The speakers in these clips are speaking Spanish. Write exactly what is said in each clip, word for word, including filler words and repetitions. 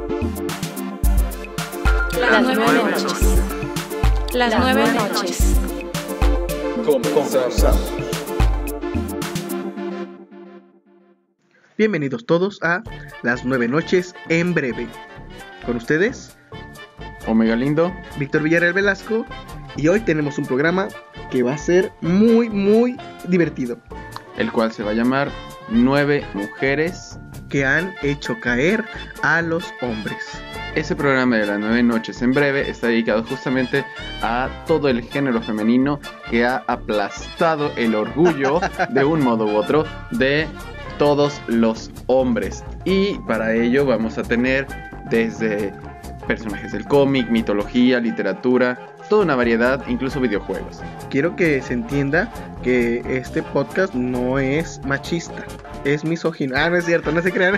Las nueve noches. Las nueve noches. Comenzamos. Bienvenidos todos a Las nueve noches en breve. Con ustedes, Omega Lindo, Víctor Villarreal Velasco, y hoy tenemos un programa que va a ser muy, muy divertido. El cual se va a llamar Nueve Mujeres que han hecho caer a los hombres. Ese programa de las nueve noches en breve está dedicado justamente a todo el género femenino que ha aplastado el orgullo de un modo u otro de todos los hombres. Y para ello vamos a tener desde personajes del cómic, mitología, literatura, toda una variedad, incluso videojuegos. Quiero que se entienda que este podcast no es machista, es misógino. Ah, no es cierto, no se crean.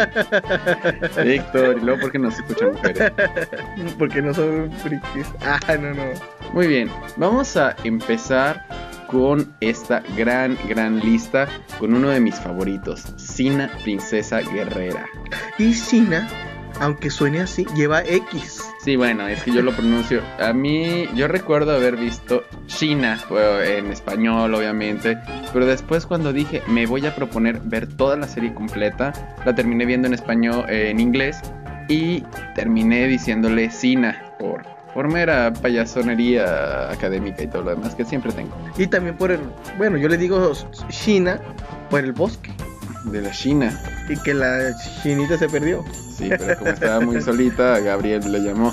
Víctor, y luego ¿por qué no se escuchan mujeres? Porque no son frikis. Ah, no, no. Muy bien, vamos a empezar con esta gran, gran lista con uno de mis favoritos, Xina, princesa guerrera. Y Xina, aunque suene así, lleva X. Sí, bueno, es que yo lo pronuncio. A mí, yo recuerdo haber visto Xina en español, obviamente. Pero después cuando dije, me voy a proponer ver toda la serie completa, la terminé viendo en español, eh, en inglés. Y terminé diciéndole Xina por, por mera payasonería académica y todo lo demás que siempre tengo. Y también por el, bueno, yo le digo Xina por el bosque. De la Xina. Y que la chinita se perdió. Sí, pero como estaba muy solita, Gabriel le llamó.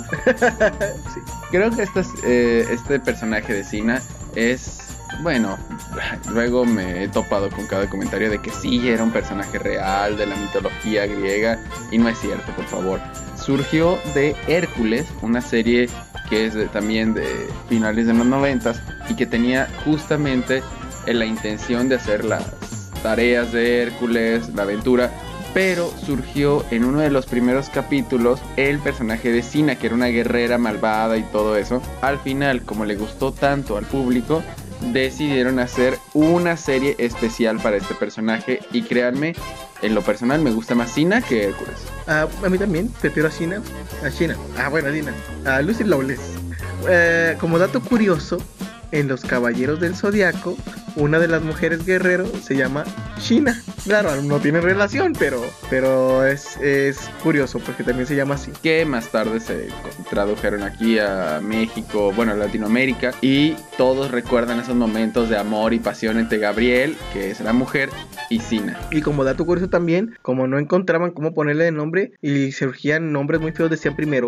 Sí. Creo que este, eh, este personaje de Xina es... Bueno, luego me he topado con cada comentario de que sí, era un personaje real de la mitología griega. Y no es cierto, por favor. Surgió de Hércules, una serie que es de, también de finales de los noventas. Y que tenía justamente eh, la intención de hacer las tareas de Hércules, la aventura, pero surgió en uno de los primeros capítulos el personaje de Xina, que era una guerrera malvada y todo eso. Al final, como le gustó tanto al público, decidieron hacer una serie especial para este personaje, y créanme, en lo personal me gusta más Xina que Hércules. Ah, a mí también, prefiero a Xina, a Xina, ah bueno, a Xina, a Lucy Lawless. Eh, como dato curioso, en los Caballeros del Zodiaco, una de las mujeres guerreros se llama Xina. Claro, no tienen relación, pero, pero es, es curioso porque también se llama así. Que más tarde se tradujeron aquí a México, bueno, a Latinoamérica, y todos recuerdan esos momentos de amor y pasión entre Gabriel, que es la mujer, y Xina. Y como dato curioso también, como no encontraban cómo ponerle de nombre y surgían nombres muy feos, decían primero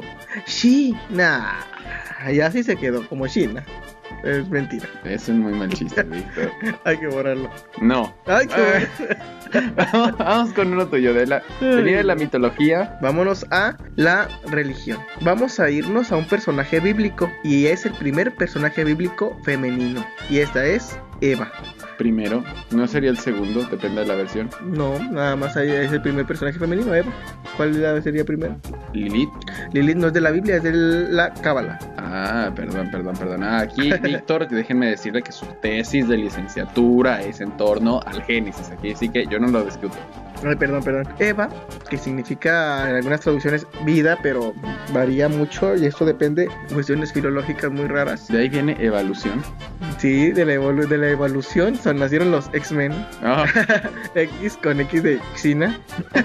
Xina. Y así se quedó, como Xina. Es mentira. Es un muy mal chiste, Víctor. Hay que borrarlo. No. Hay que borrarlo. vamos, vamos con uno tuyo. De la, venía de la mitología. Vámonos a la religión. Vamos a irnos a un personaje bíblico. Y es el primer personaje bíblico femenino. Y esta es Eva. Primero, no sería el segundo, depende de la versión. No, nada más ahí es el primer personaje femenino, Eva. ¿Cuál sería primero? Lilith. Lilith no es de la Biblia, es de la Cábala. Ah, perdón, perdón, perdón. Ah, aquí, Víctor, déjenme decirle que su tesis de licenciatura es en torno al Génesis. Aquí sí que yo no lo discuto. Ay, perdón, perdón. Eva, que significa en algunas traducciones vida, pero varía mucho y esto depende de cuestiones filológicas muy raras. De ahí viene evolución. Sí, de la, evolu- de la evolución son, nacieron los X-Men. Oh. X con X de Xina.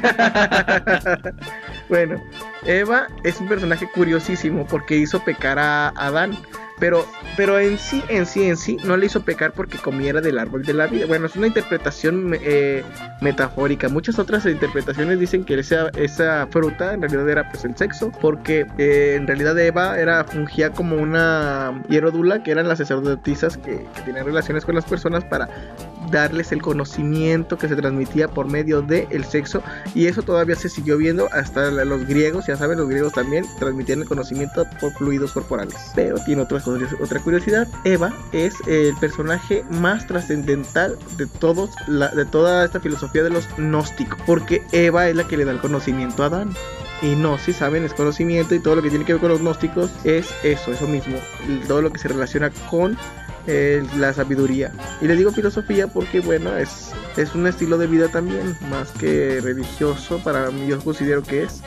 Bueno, Eva es un personaje curiosísimo porque hizo pecar a Adán. Pero, pero en sí, en sí, en sí, no le hizo pecar porque comiera del árbol de la vida. Bueno, es una interpretación eh, metafórica. Muchas otras interpretaciones dicen que esa, esa fruta en realidad era pues el sexo. Porque eh, en realidad Eva era, fungía como una hierodula, que eran las sacerdotisas que, que tenían relaciones con las personas para darles el conocimiento que se transmitía por medio del sexo. Y eso todavía se siguió viendo hasta los griegos. Ya saben, los griegos también transmitían el conocimiento por fluidos corporales. Pero tiene otras cosas. Otra curiosidad, Eva es el personaje más trascendental de todos la, de toda esta filosofía de los gnósticos, porque Eva es la que le da el conocimiento a Adán. Y no, si saben, es conocimiento, y todo lo que tiene que ver con los gnósticos es eso, eso mismo, todo lo que se relaciona con eh, la sabiduría. Y le digo filosofía porque, bueno, es, es un estilo de vida también, más que religioso, para mí yo considero que es.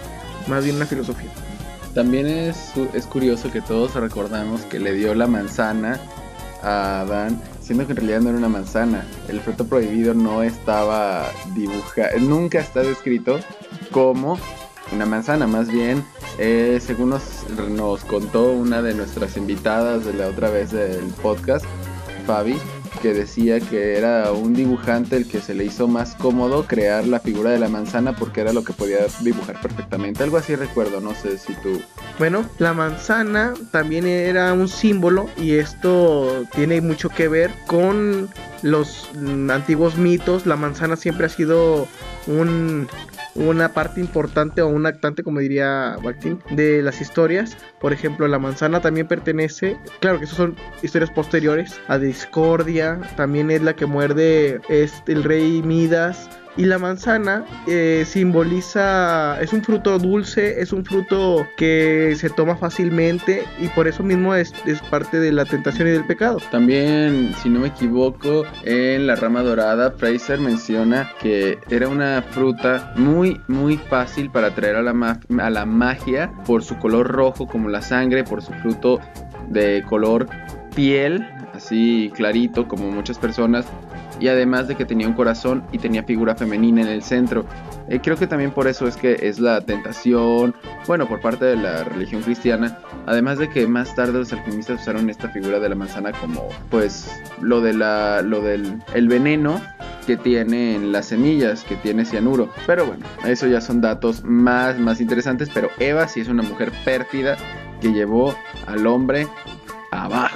más bien una filosofía. También es, es curioso que todos recordamos que le dio la manzana a Adán, siendo que en realidad no era una manzana. El fruto prohibido no estaba dibujado, nunca está descrito como una manzana, más bien, eh, según nos, nos contó una de nuestras invitadas de la otra vez del podcast, Fabi, que decía que era un dibujante el que se le hizo más cómodo crear la figura de la manzana porque era lo que podía dibujar perfectamente. Algo así recuerdo, no sé si tú... Bueno, la manzana también era un símbolo y esto tiene mucho que ver con los mm, antiguos mitos. La manzana siempre ha sido un... una parte importante o un actante, como diría Bakhtin, de las historias. Por ejemplo, la manzana también pertenece, claro que esas son historias posteriores, a Discordia. También es la que muerde este, el rey Midas. Y la manzana eh, simboliza, es un fruto dulce, es un fruto que se toma fácilmente y por eso mismo es, es parte de la tentación y del pecado. También, si no me equivoco, en La Rama Dorada, Fraser menciona que era una fruta muy, muy fácil para atraer a la, ma- a la magia por su color rojo como la sangre, por su fruto de color piel, así clarito como muchas personas. Y además de que tenía un corazón y tenía figura femenina en el centro. Eh, creo que también por eso es que es la tentación, bueno, por parte de la religión cristiana. Además de que más tarde los alquimistas usaron esta figura de la manzana como, pues, lo de la, lo del el veneno que tienen las semillas, que tiene cianuro. Pero bueno, eso ya son datos más, más interesantes. Pero Eva sí es una mujer pérfida que llevó al hombre abajo.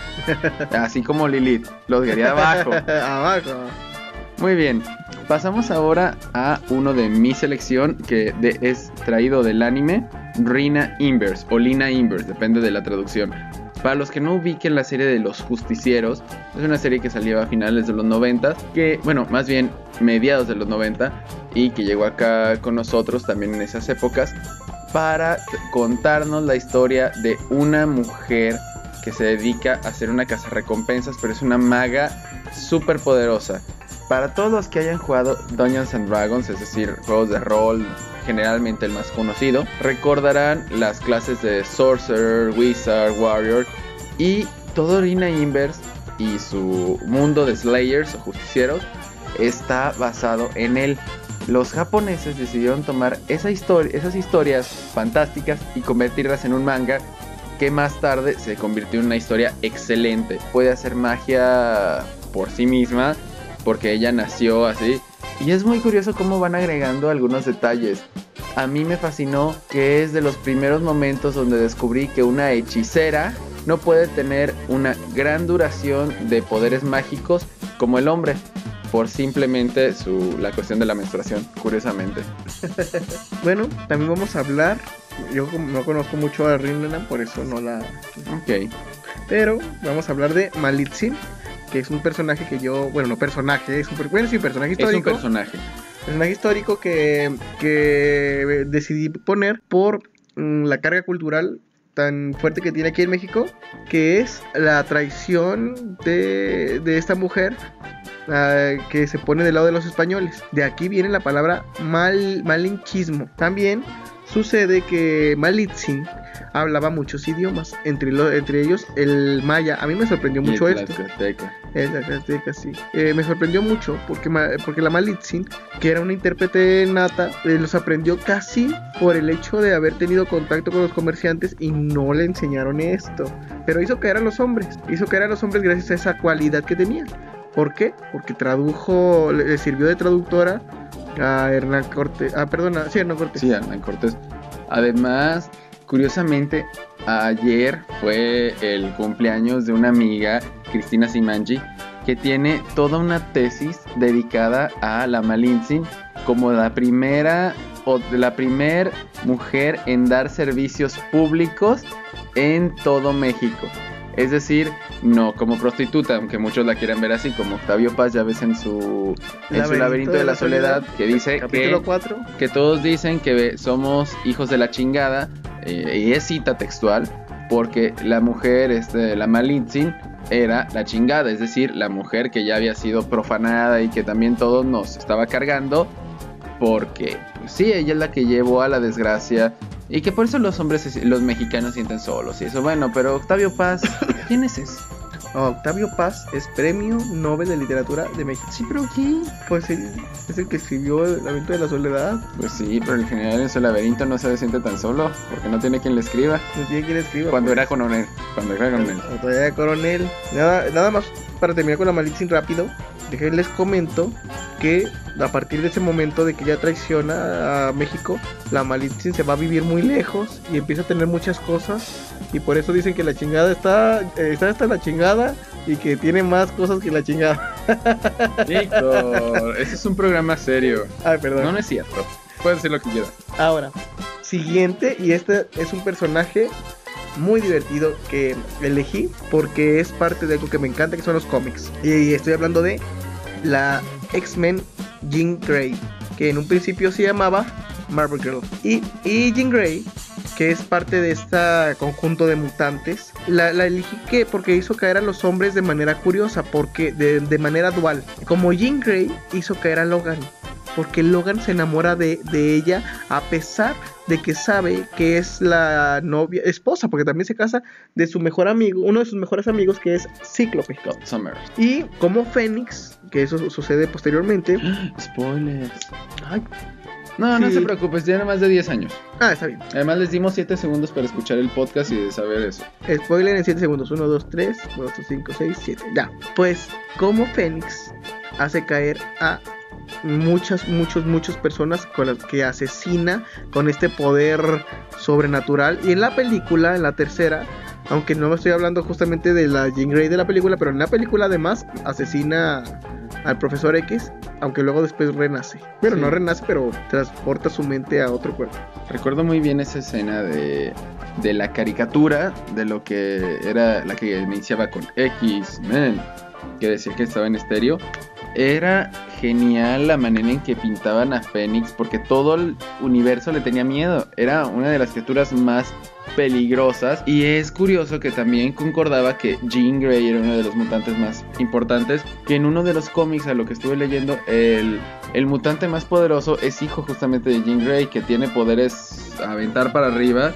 Así como Lilith, los quería abajo. Abajo. Muy bien, pasamos ahora a uno de mi selección que de, es traído del anime Rina Inverse o Lina Inverse, depende de la traducción. Para los que no ubiquen la serie de Los Justicieros, es una serie que salió a finales de los noventa, que, bueno, más bien mediados de los noventa, y que llegó acá con nosotros también en esas épocas, para contarnos la historia de una mujer que se dedica a hacer una cazarrecompensas, pero es una maga súper poderosa. Para todos los que hayan jugado Dungeons and Dragons, es decir, juegos de rol, generalmente el más conocido, recordarán las clases de Sorcerer, Wizard, Warrior, y todo Rina Inverse y su mundo de Slayers o Justicieros está basado en él. Los japoneses decidieron tomar esa historia, esas historias fantásticas y convertirlas en un manga que más tarde se convirtió en una historia excelente. Puede hacer magia por sí misma, porque ella nació así. Y es muy curioso cómo van agregando algunos detalles. A mí me fascinó que es de los primeros momentos donde descubrí que una hechicera no puede tener una gran duración de poderes mágicos como el hombre, por simplemente su, la cuestión de la menstruación, curiosamente. Bueno, también vamos a hablar. Yo no conozco mucho a Rina, por eso no la... Ok. Pero vamos a hablar de Malitzin, que es un personaje que yo... Bueno, no personaje, es un, bueno, sí, personaje histórico. Es un personaje. Personaje histórico que, que decidí poner por mm, la carga cultural tan fuerte que tiene aquí en México, que es la traición de, de esta mujer uh, que se pone del lado de los españoles. De aquí viene la palabra mal, malinchismo. También sucede que Malitzin hablaba muchos idiomas, entre, lo, entre ellos el maya. A mí me sorprendió mucho y el esto. Tlaxcalteca. El Tlaxcalteca, sí. Eh, me sorprendió mucho porque, porque la Malitzin, que era una intérprete nata, eh, los aprendió casi por el hecho de haber tenido contacto con los comerciantes y no le enseñaron esto. Pero hizo caer a los hombres, hizo caer a los hombres gracias a esa cualidad que tenía. ¿Por qué? Porque tradujo, le, le sirvió de traductora a Hernán Cortés. Ah, perdona, sí, Hernán Cortés. Sí, Hernán Cortés. Además, curiosamente, ayer fue el cumpleaños de una amiga, Cristina Simanji, que tiene toda una tesis dedicada a la Malitzin como la primera o la primer mujer en dar servicios públicos en todo México. Es decir, no como prostituta, aunque muchos la quieran ver así, como Octavio Paz, ya ves en su, en laberinto su laberinto de, de la, la soledad, soledad, que dice capítulo que, cuatro. que todos dicen que somos hijos de la chingada, eh, y es cita textual, porque la mujer, este, la Malitzin, era la chingada, es decir, la mujer que ya había sido profanada y que también todos nos estaba cargando, porque sí, ella es la que llevó a la desgracia y que por eso los hombres, los mexicanos sienten solos y eso. Bueno, pero Octavio Paz, ¿quién es ese? Oh, Octavio Paz es Premio Nobel de Literatura de México. Sí, pero ¿quién? Pues sí, es el que escribió El laberinto de la soledad. Pues sí, pero el general en su laberinto no se siente tan solo, porque no tiene quien le escriba. No tiene quien escriba. Cuando pues. era coronel, cuando era coronel. Cuando era coronel. Nada, nada más para terminar con la Malintzin rápido, déjenles comento que a partir de ese momento de que ella traiciona a México, la Malintzin se va a vivir muy lejos y empieza a tener muchas cosas, y por eso dicen que la chingada está, eh, está hasta la chingada y que tiene más cosas que la chingada. Víctor, ese es un programa serio. Ay, perdón. No, no es cierto. Puedes decir lo que quieras. Ahora, siguiente, y este es un personaje muy divertido que elegí porque es parte de algo que me encanta, que son los cómics. Y estoy hablando de la X-Men Jean Grey, que en un principio se llamaba Marvel Girl. Y, y Jean Grey, que es parte de este conjunto de mutantes, la, la elegí que porque hizo caer a los hombres de manera curiosa, porque de, de manera dual. Como Jean Grey hizo caer a Logan, porque Logan se enamora de, de ella a pesar de que sabe que es la novia, esposa, porque también se casa de su mejor amigo, uno de sus mejores amigos, que es Cíclope. God Summers. Y como Fénix, que eso sucede posteriormente. Spoilers. Ay, no, sí. No se preocupes, tiene más de diez años. Ah, está bien. Además les dimos siete segundos para escuchar el podcast y de saber eso. Spoiler en siete segundos. uno, dos, tres, cuatro, cinco, seis, siete. Ya. Pues como Fénix hace caer a muchas, muchos, muchas personas con las que asesina con este poder sobrenatural. Y en la película, en la tercera, aunque no me estoy hablando justamente de la Jean Grey de la película, pero en la película además asesina al profesor X, aunque luego después renace. Pero sí. No renace, pero transporta su mente a otro cuerpo. Recuerdo muy bien esa escena de, de la caricatura, de lo que era la que iniciaba con X-Men, que decía que estaba en estéreo. Era genial la manera en que pintaban a Fénix, porque todo el universo le tenía miedo. Era una de las criaturas más peligrosas. Y es curioso que también concordaba que Jean Grey era uno de los mutantes más importantes. Que en uno de los cómics, a lo que estuve leyendo, el, el mutante más poderoso es hijo justamente de Jean Grey, que tiene poderes a aventar para arriba.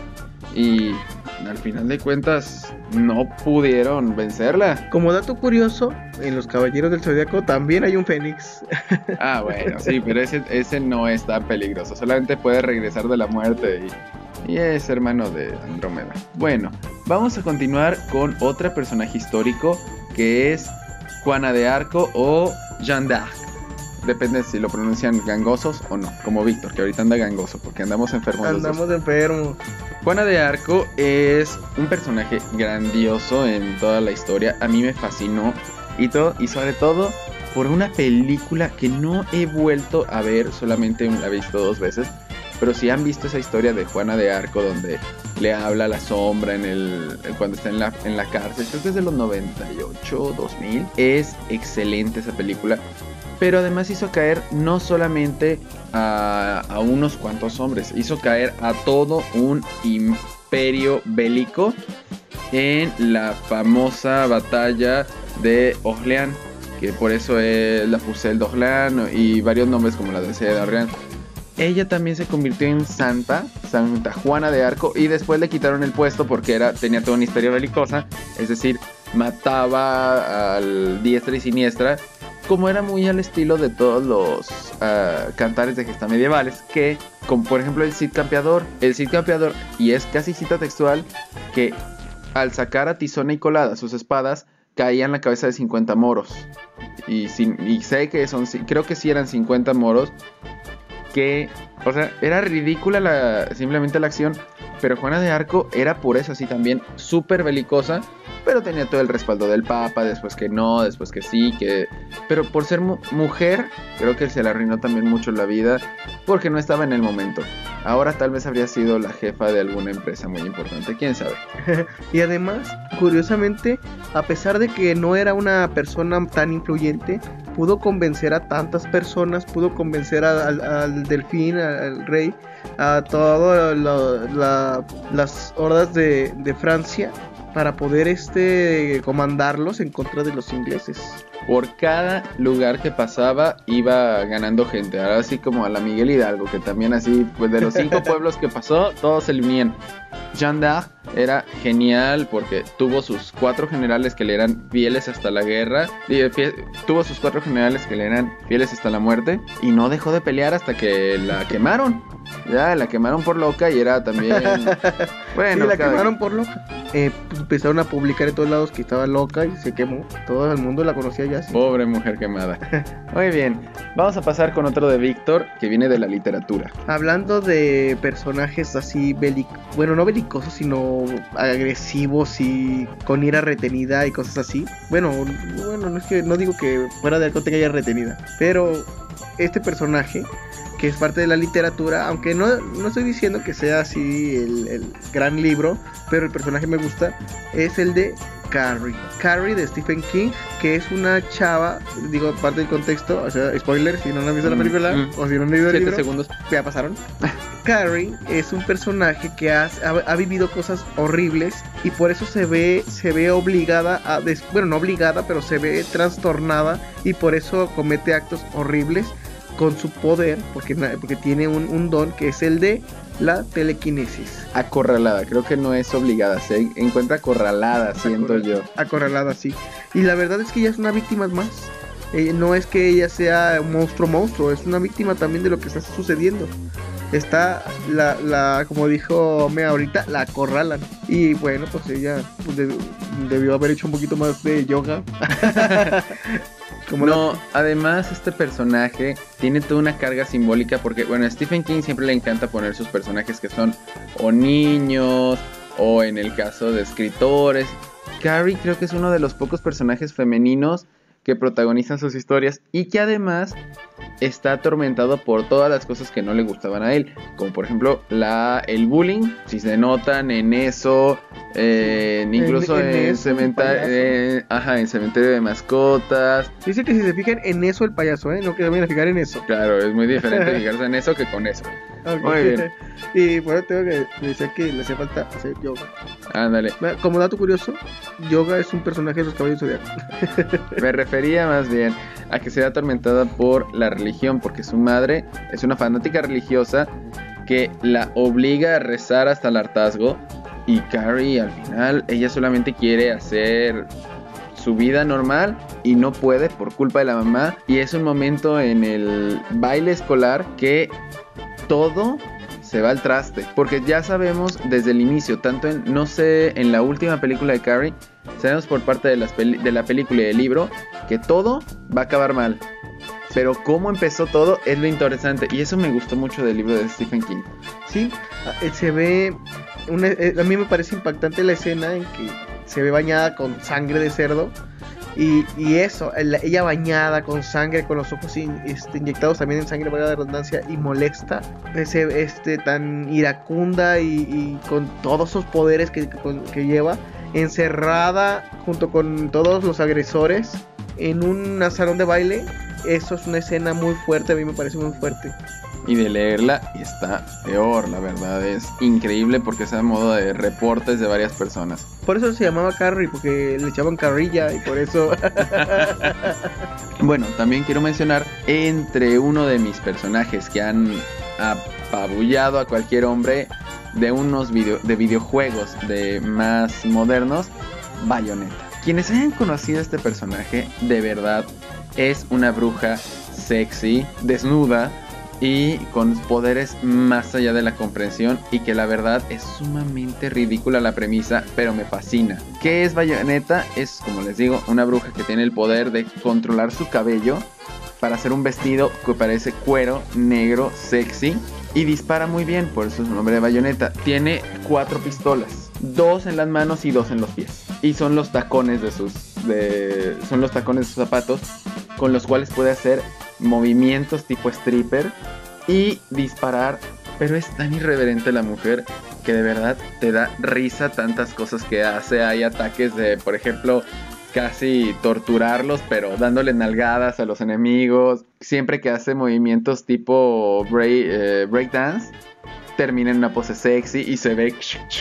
Y al final de cuentas no pudieron vencerla. Como dato curioso, en los Caballeros del Zodiaco también hay un Fénix. Ah, bueno, sí, pero ese, ese no es tan peligroso. Solamente puede regresar de la muerte y, y es hermano de Andrómeda. Bueno, vamos a continuar con otro personaje histórico, que es Juana de Arco o Jeanne d'Arc. Depende si lo pronuncian gangosos o no, como Víctor, que ahorita anda gangoso porque andamos enfermos. Andamos enfermos. Juana de Arco es un personaje grandioso en toda la historia. A mí me fascinó y, todo, y sobre todo por una película que no he vuelto a ver, solamente la he visto dos veces. Pero si han visto esa historia de Juana de Arco donde le habla a la sombra en el, cuando está en la, en la cárcel, creo que es de los noventa y ocho, dos mil. Es excelente esa película. Pero además hizo caer no solamente a, a unos cuantos hombres, hizo caer a todo un imperio bélico en la famosa batalla de Orleans, que por eso es la Pucelle d'Orléans y varios nombres como la de de Orleans. Ella también se convirtió en santa, Santa Juana de Arco, y después le quitaron el puesto porque era, tenía toda una historia belicosa, es decir, mataba al diestra y siniestra, como era muy al estilo de todos los uh, cantares de gesta medievales, que, como por ejemplo el Cid Campeador, el Cid Campeador, y es casi cita textual, que al sacar a Tizona y Colada sus espadas, caían la cabeza de cincuenta moros, y, sin, y sé que son, creo que sí eran cincuenta moros, que, o sea, era ridícula la, simplemente la acción, pero Juana de Arco era por eso así también súper belicosa, pero tenía todo el respaldo del Papa, después que no, después que sí, que... Pero por ser mu- mujer, creo que se le arruinó también mucho la vida, porque no estaba en el momento. Ahora tal vez habría sido la jefa de alguna empresa muy importante, quién sabe. Y además, curiosamente, a pesar de que no era una persona tan influyente, pudo convencer a tantas personas, pudo convencer a, al, al delfín, al, al rey, a todas la, las hordas de, de Francia, para poder este comandarlos en contra de los ingleses. Por cada lugar que pasaba iba ganando gente, ahora así como a la Miguel Hidalgo, que también así, pues de los cinco pueblos que pasó, todos se le unían. Jeanne d'Arc era genial porque tuvo sus cuatro generales que le eran fieles hasta la guerra, y, fie, tuvo sus cuatro generales que le eran fieles hasta la muerte, y no dejó de pelear hasta que la quemaron. Ya, la quemaron por loca y era también... Bueno, sí, la quemaron por loca. Eh, pues empezaron a publicar en todos lados que estaba loca y se quemó. Todo el mundo la conocía ya. Sí. Pobre mujer quemada. Muy bien, vamos a pasar con otro de Víctor que viene de la literatura. Hablando de personajes así bélicos, bueno, no belicosos, sino agresivos y con ira retenida y cosas así. Bueno, bueno, no es que no digo que fuera de algo tenga ira retenida, pero este personaje, que es parte de la literatura, aunque no, no estoy diciendo que sea así el, el gran libro, pero el personaje me gusta, es el de Carrie. Carrie de Stephen King, que es una chava, digo, parte del contexto, o sea, spoiler, si no han visto mm, la película, mm, o si no han leído el libro, segundos. Ya pasaron. Carrie es un personaje que ha, ha, ha vivido cosas horribles y por eso se ve, se ve obligada a, des, bueno, no obligada, pero se ve trastornada y por eso comete actos horribles con su poder, porque, porque tiene un, un don que es el de la telequinesis. Acorralada, creo que no es obligada, se encuentra acorralada, siento Acorral, yo. Acorralada, sí. Y la verdad es que ella es una víctima más. Eh, no es que ella sea un monstruo monstruo, es una víctima también de lo que está sucediendo. Está, la, la como dijo Mea ahorita, la acorralan. Y bueno, pues ella pues, de, debió haber hecho un poquito más de yoga. Como no, la... además este personaje tiene toda una carga simbólica porque, bueno, a Stephen King siempre le encanta poner sus personajes que son o niños o en el caso de escritores. Carrie creo que es uno de los pocos personajes femeninos que protagonizan sus historias y que además está atormentado por todas las cosas que no le gustaban a él, como por ejemplo la, el bullying, si se notan en eso, eh, incluso en, en, en, cementa- eh, ajá, en cementerio de mascotas. Dice que si se fijan en eso el payaso, ¿eh? No que se vayan a fijar en eso. Claro, es muy diferente fijarse en eso que con eso. Okay. Muy bien. Y bueno, tengo que decir que le hace falta hacer yoga. Ándale. Como dato curioso, Yoga es un personaje de los Caballeros Zodiacos. Me refería más bien a que se ve atormentada por la religión, porque su madre es una fanática religiosa que la obliga a rezar hasta el hartazgo. Y Carrie al final, ella solamente quiere hacer su vida normal y no puede por culpa de la mamá. Y es un momento en el baile escolar que todo se va al traste, porque ya sabemos desde el inicio, tanto en, no sé, en la última película de Carrie, sabemos por parte de, las peli- de la película y del libro, que todo va a acabar mal, pero cómo empezó todo es lo interesante, y eso me gustó mucho del libro de Stephen King. Sí, se ve, una, a mí me parece impactante la escena en que se ve bañada con sangre de cerdo. Y, y eso, ella bañada con sangre, con los ojos in, este, inyectados también en sangre, valga la redundancia, y molesta, ese, este, tan iracunda y, y con todos esos poderes que, que, que lleva, encerrada junto con todos los agresores en un salón de baile. Eso es una escena muy fuerte, a mí me parece muy fuerte. Y de leerla está peor, la verdad es increíble porque es a modo de reportes de varias personas. Por eso se llamaba Carrie, porque le echaban carrilla y por eso... Bueno, también quiero mencionar entre uno de mis personajes que han apabullado a cualquier hombre de unos video, de videojuegos de más modernos, Bayonetta. Quienes hayan conocido a este personaje, de verdad es una bruja sexy, desnuda, y con poderes más allá de la comprensión, y que la verdad es sumamente ridícula la premisa, pero me fascina. ¿Qué es Bayonetta? Es, como les digo, una bruja que tiene el poder de controlar su cabello para hacer un vestido que parece cuero negro sexy y dispara muy bien, por eso es el nombre de Bayonetta. Tiene cuatro pistolas, dos en las manos y dos en los pies, y son los tacones de sus de, son los tacones de sus zapatos con los cuales puede hacer movimientos tipo stripper y disparar, pero es tan irreverente la mujer que de verdad te da risa tantas cosas que hace. Hay ataques de, por ejemplo, casi torturarlos, pero dándole nalgadas a los enemigos. Siempre que hace movimientos tipo break, eh, breakdance, termina en una pose sexy y se ve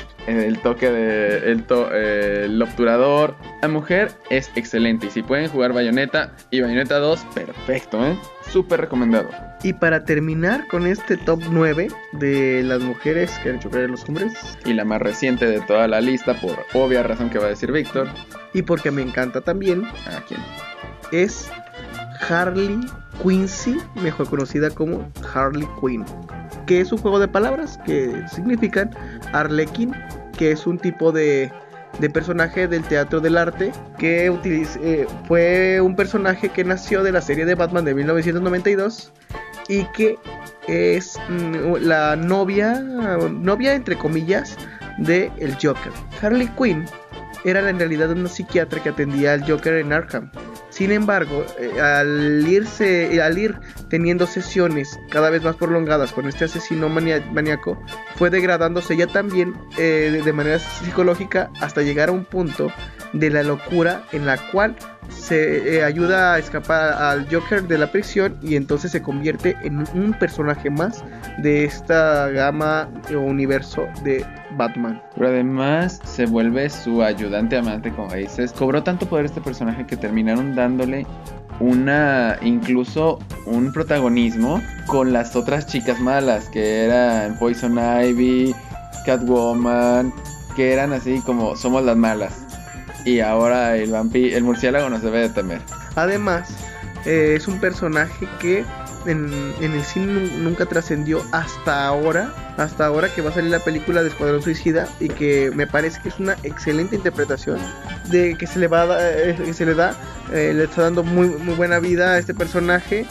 el toque de el, to, eh, el obturador. La mujer es excelente y si pueden jugar Bayonetta y Bayonetta dos, perfecto, ¿eh? Súper recomendado. Y para terminar con este top nueve de las mujeres que han hecho caer a los hombres, y la más reciente de toda la lista, por obvia razón que va a decir Víctor, y porque me encanta también, ¿a quién? Es Harley Quincy, mejor conocida como Harley Quinn, que es un juego de palabras que significan Arlequín, que es un tipo de, de personaje del teatro del arte que utiliz, eh, fue un personaje que nació de la serie de Batman de mil novecientos noventa y dos y que es mm, la novia, novia entre comillas, de el Joker. Harley Quinn era en realidad una psiquiatra que atendía al Joker en Arkham. Sin embargo, eh, al, irse, eh, al ir teniendo sesiones cada vez más prolongadas con este asesino maní- maníaco, fue degradándose ella también eh, de, de manera psicológica hasta llegar a un punto de la locura en la cual se eh, ayuda a escapar al Joker de la prisión y entonces se convierte en un personaje más de esta gama o universo de Batman. Pero además se vuelve su ayudante amante, como dices. Cobró tanto poder este personaje que terminaron dándole una, incluso un protagonismo con las otras chicas malas, que eran Poison Ivy, Catwoman, que eran así como somos las malas. Y ahora el vampiro, el murciélago nos debe de temer. Además, eh, es un personaje que en, en el cine nunca trascendió hasta ahora, hasta ahora que va a salir la película de Escuadrón Suicida y que me parece que es una excelente interpretación de que se le va a da, eh, que se le da, eh, le está dando muy muy buena vida a este personaje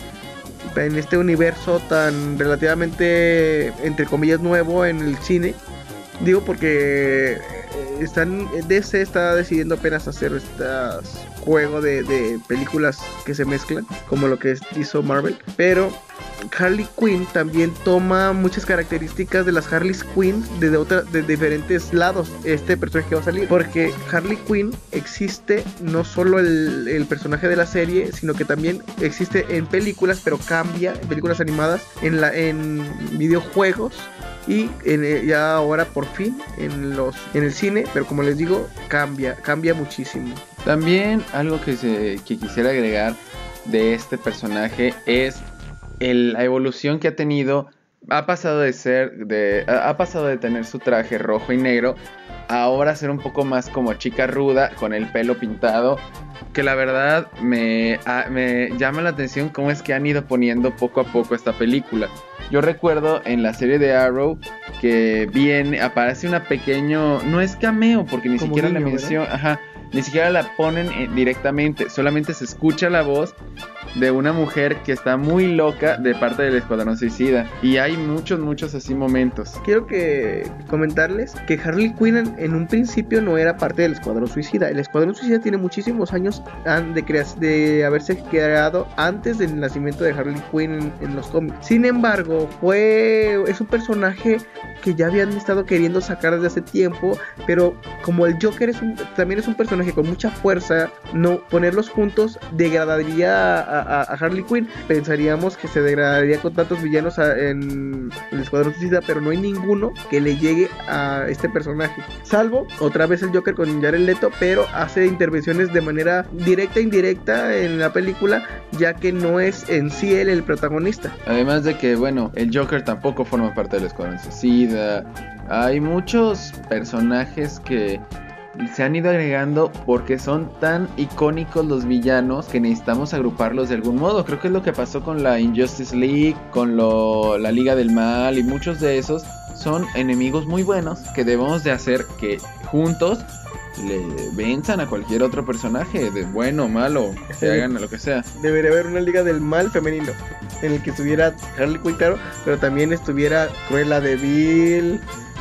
en este universo tan relativamente entre comillas nuevo en el cine. Digo porque están D C está decidiendo apenas hacer este juego de, de películas que se mezclan como lo que hizo Marvel, pero Harley Quinn también toma muchas características de las Harley Quinn de, de, otra, de diferentes lados. Este personaje que va a salir, porque Harley Quinn existe no solo el, el personaje de la serie, sino que también existe en películas, pero cambia en películas animadas, en, la, en videojuegos y en, ya ahora por fin en los en el cine, pero como les digo, cambia, cambia muchísimo. También algo que, se, que quisiera agregar de este personaje es el, la evolución que ha tenido. Ha pasado de ser de ha pasado de tener su traje rojo y negro a ahora ser un poco más como chica ruda con el pelo pintado, que la verdad me, a, me llama la atención cómo es que han ido poniendo poco a poco esta película. Yo recuerdo en la serie de Arrow que viene, aparece una pequeño, no es cameo porque ni como siquiera niño, la mención, ajá, ni siquiera la ponen eh, directamente, solamente se escucha la voz de una mujer que está muy loca de parte del Escuadrón Suicida. Y hay muchos, muchos así momentos. Quiero que comentarles que Harley Quinn en, en un principio no era parte del Escuadrón Suicida. El Escuadrón Suicida tiene muchísimos años de, crea- de haberse creado antes del nacimiento de Harley Quinn en, en los cómics. Sin embargo, fue es un personaje que ya habían estado queriendo sacar desde hace tiempo, pero como el Joker es un, también es un personaje con mucha fuerza, no ponerlos juntos degradaría a, a, a Harley Quinn. Pensaríamos que se degradaría con tantos villanos a, en el Escuadrón Suicida, pero no hay ninguno que le llegue a este personaje, salvo otra vez el Joker con Jared Leto, pero hace intervenciones de manera directa e indirecta en la película, ya que no es en sí él el protagonista. Además de que, bueno, el Joker tampoco forma parte del Escuadrón Suicida. Hay muchos personajes que se han ido agregando porque son tan icónicos los villanos que necesitamos agruparlos de algún modo. Creo que es lo que pasó con la Injustice League, con lo, la Liga del Mal, y muchos de esos son enemigos muy buenos que debemos de hacer que juntos le venzan a cualquier otro personaje, de bueno o malo, que sí, hagan lo que sea. Debería haber una Liga del Mal femenino en el que estuviera Harley Quinn, claro, pero también estuviera Cruella de Vil,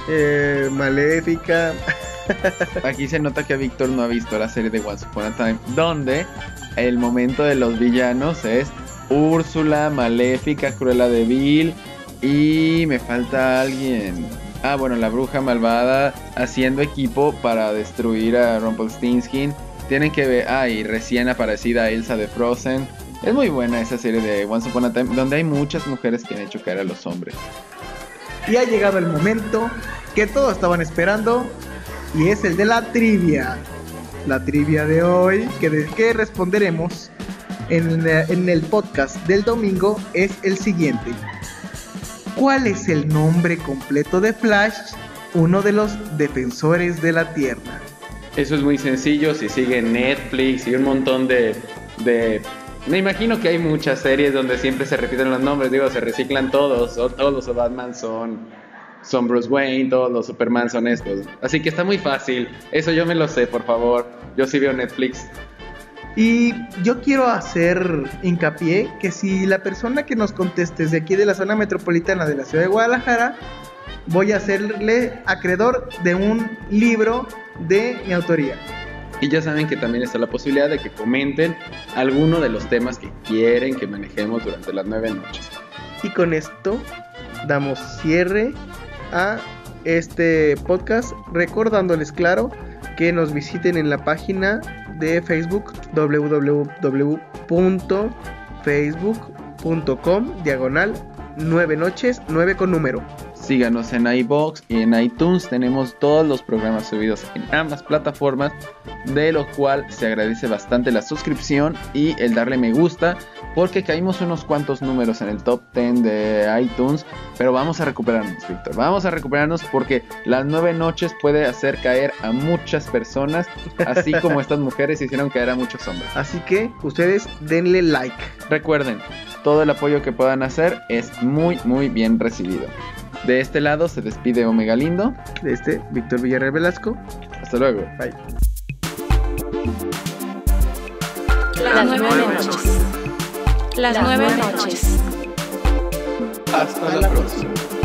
eh, Maléfica. Aquí se nota que Víctor no ha visto la serie de Once Upon a Time, donde el momento de los villanos es Úrsula, Maléfica, Cruella de Vil y me falta alguien. Ah, bueno, la bruja malvada haciendo equipo para destruir a Rumpelstiltskin. Tienen que ver, ah, y recién aparecida Elsa de Frozen. Es muy buena esa serie de Once Upon a Time, donde hay muchas mujeres que han hecho caer a los hombres. Y ha llegado el momento que todos estaban esperando, y es el de la trivia. La trivia de hoy, que, de, que responderemos en, en el podcast del domingo, es el siguiente. ¿Cuál es el nombre completo de Flash, uno de los defensores de la Tierra? Eso es muy sencillo, si siguen Netflix y un montón de, de... Me imagino que hay muchas series donde siempre se repiten los nombres, digo, se reciclan todos, todos los Batman son, son Bruce Wayne, todos los Superman son estos. Así que está muy fácil, eso yo me lo sé, por favor, yo sí veo Netflix. Y yo quiero hacer hincapié que si la persona que nos conteste es de aquí de la zona metropolitana de la ciudad de Guadalajara, voy a hacerle acreedor de un libro de mi autoría. Y ya saben que también está la posibilidad de que comenten alguno de los temas que quieren que manejemos durante las nueve noches. Y con esto damos cierre a este podcast, recordándoles, claro, que nos visiten en la página de Facebook w w w punto facebook punto com diagonal nueve noches, nueve con número. Síganos en iVoox y en iTunes, tenemos todos los programas subidos en ambas plataformas, de lo cual se agradece bastante la suscripción y el darle me gusta, porque caímos unos cuantos números en el top diez de iTunes, pero vamos a recuperarnos, Víctor, vamos a recuperarnos porque las nueve noches puede hacer caer a muchas personas, así como estas mujeres hicieron caer a muchos hombres. Así que ustedes denle like. Recuerden, todo el apoyo que puedan hacer es muy muy bien recibido. De este lado se despide Omega Lindo. De este, Víctor Villarreal Velasco. Hasta luego. Bye. Las nueve noches. Las nueve noches. Hasta la próxima.